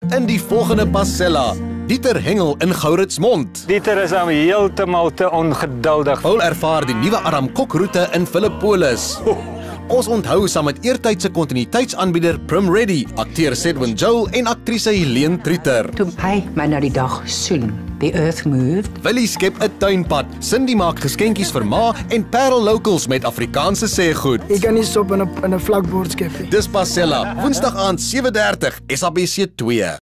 In die volgende Pasella, Dieter Hengel in Gouritsmond. Dieter is dan heeltemal te ongeduldig. Paul ervaar die nuwe Aramkok-roete in Philippolis. Ons onthou saam met eertydse kontinuïteitsaanbieder Prim Reddy, akteur Sedwin Joel en aktrise Helene Trieter. Toe hy my na die dag soen, the earth moved. Willie skep 'n tuinpad, Cindy maak geskenkies vir ma en Parel Locals met Afrikaanse sêgoed. Jy kan nie stop in 'n vlakbord skep nie. Dis Pasella, Woensdag aand 7:30, SABC 2.